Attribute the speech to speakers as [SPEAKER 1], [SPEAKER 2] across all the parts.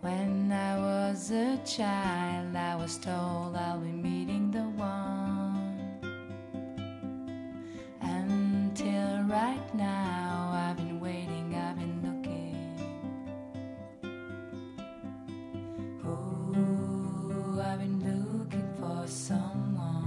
[SPEAKER 1] When I was a child, I was told I'll be meeting the one. Until right now, I've been waiting, I've been looking. Ooh, I've been looking for someone.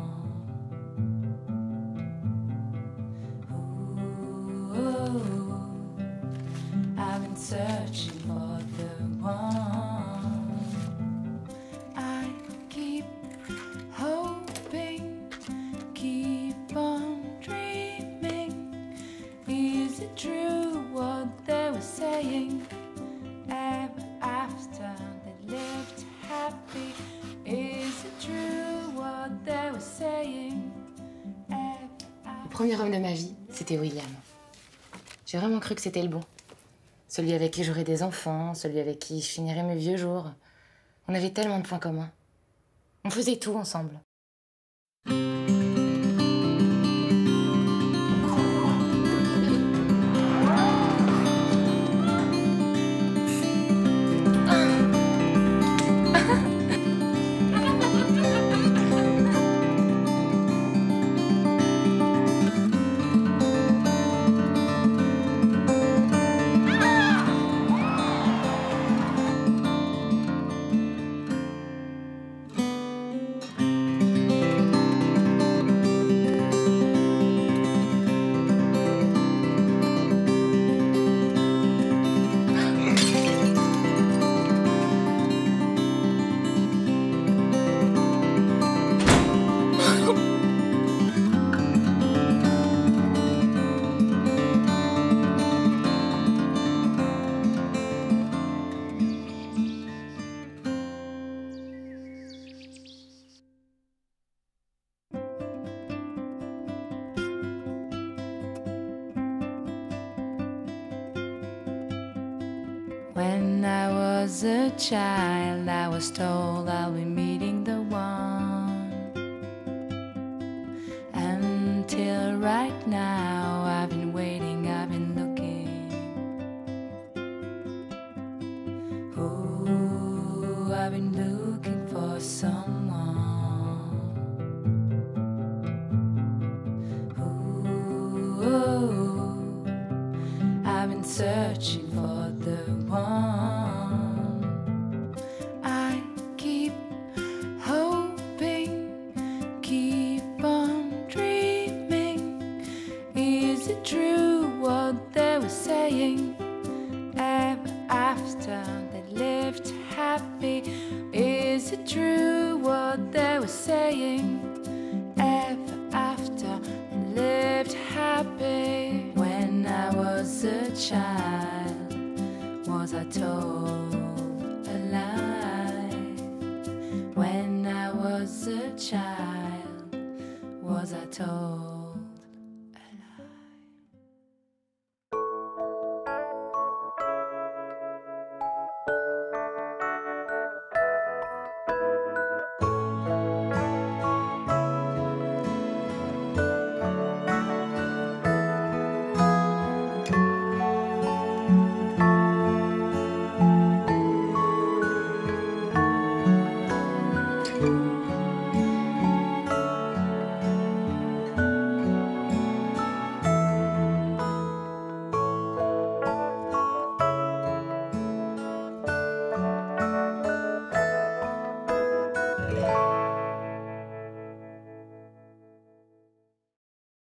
[SPEAKER 1] Ooh, I've been searching for the one. I keep hoping, keep on dreaming. Is it true what they were saying? Ever after they lived happy. Is it true what they were saying?
[SPEAKER 2] Le premier homme de ma vie, c'était William. J'ai vraiment cru que c'était le bon. Celui avec qui j'aurais des enfants, celui avec qui je finirais mes vieux jours. On avait tellement de points communs. On faisait tout ensemble.
[SPEAKER 1] When I was a child, I was told I'll be meeting the one. Until right now, I've been waiting, I've been looking. Ooh, I've been looking for someone. Ooh, I've been searching for the one. I keep hoping, keep on dreaming. Is it true what they were saying? Ever after they lived happy. Is it true what they were saying? Ever after they lived happy. When I was a child, was I told a lie? When I was a child, was I told